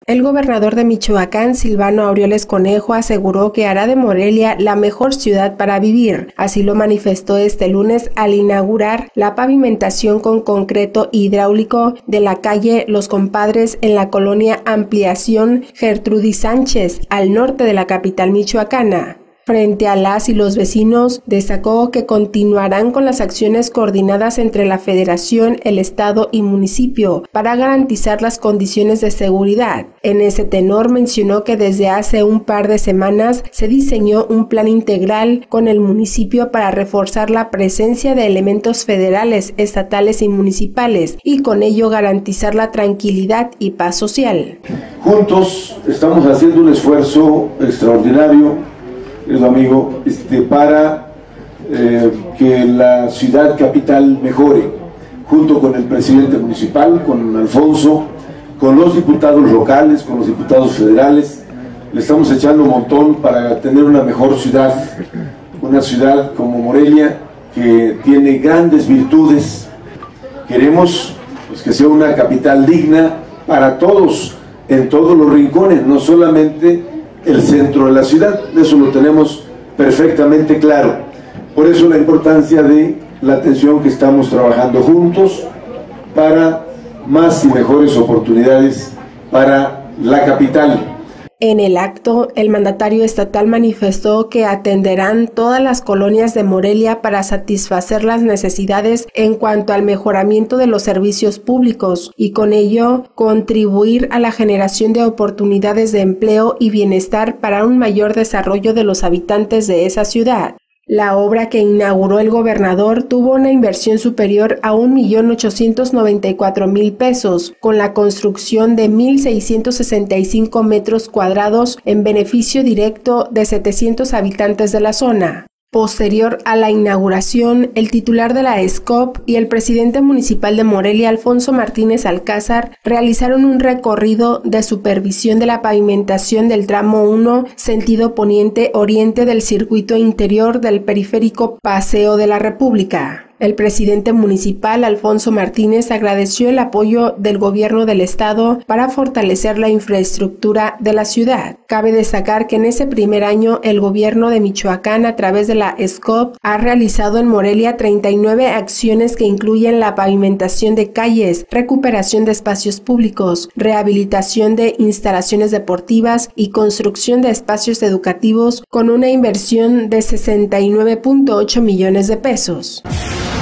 El gobernador de Michoacán, Silvano Aureoles Conejo, aseguró que hará de Morelia la mejor ciudad para vivir. Así lo manifestó este lunes al inaugurar la pavimentación con concreto hidráulico de la calle Los Compadres en la colonia Ampliación Gertrudis Sánchez, al norte de la capital michoacana. Frente a las y los vecinos, destacó que continuarán con las acciones coordinadas entre la Federación, el Estado y municipio para garantizar las condiciones de seguridad. En ese tenor mencionó que desde hace un par de semanas se diseñó un plan integral con el municipio para reforzar la presencia de elementos federales, estatales y municipales y con ello garantizar la tranquilidad y paz social. Juntos estamos haciendo un esfuerzo extraordinario, amigo, para que la ciudad capital mejore, junto con el presidente municipal, con Alfonso, con los diputados locales, con los diputados federales. Le estamos echando un montón para tener una mejor ciudad, una ciudad como Morelia, que tiene grandes virtudes. Queremos que sea una capital digna para todos, en todos los rincones, no solamente el centro de la ciudad. Eso lo tenemos perfectamente claro. Por eso la importancia de la atención que estamos trabajando juntos para más y mejores oportunidades para la capital. En el acto, el mandatario estatal manifestó que atenderán todas las colonias de Morelia para satisfacer las necesidades en cuanto al mejoramiento de los servicios públicos y con ello contribuir a la generación de oportunidades de empleo y bienestar para un mayor desarrollo de los habitantes de esa ciudad. La obra que inauguró el gobernador tuvo una inversión superior a 1.894.000 pesos, con la construcción de 1.665 metros cuadrados en beneficio directo de 700 habitantes de la zona. Posterior a la inauguración, el titular de la SCOP y el presidente municipal de Morelia, Alfonso Martínez Alcázar, realizaron un recorrido de supervisión de la pavimentación del tramo 1, sentido poniente-oriente del circuito interior del periférico Paseo de la República. El presidente municipal, Alfonso Martínez, agradeció el apoyo del gobierno del estado para fortalecer la infraestructura de la ciudad. Cabe destacar que en ese primer año el gobierno de Michoacán, a través de la SCOP, ha realizado en Morelia 39 acciones que incluyen la pavimentación de calles, recuperación de espacios públicos, rehabilitación de instalaciones deportivas y construcción de espacios educativos con una inversión de 69.8 millones de pesos.